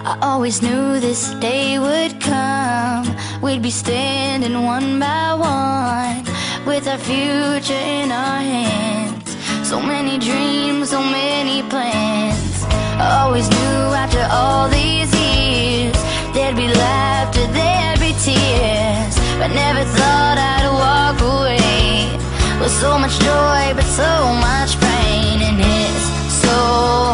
I always knew this day would come. We'd be standing one by one, with our future in our hands. So many dreams, so many plans. I always knew after all these years there'd be laughter, there'd be tears, but never thought I'd walk away with so much joy but so much pain. And it's so